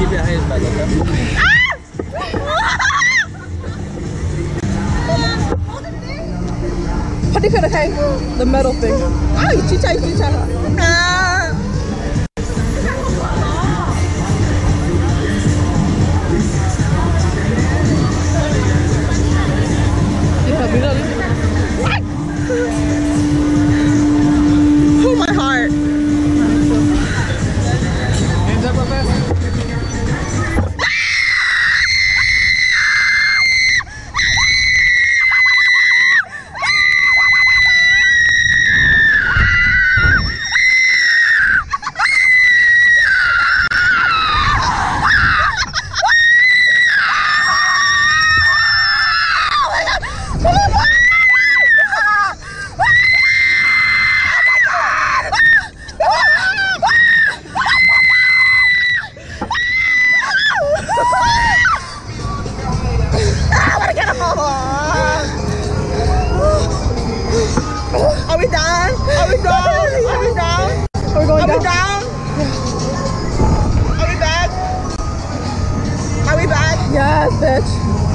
keep your hands back, okay? What do you gonna hang? The metal thing. Ay, chicha, chicha. Ah. Oh, my heart. Hands up real fast. Are we done? Are we done? Are we done? Are we going down? Are we back? Are we back? Yes, bitch.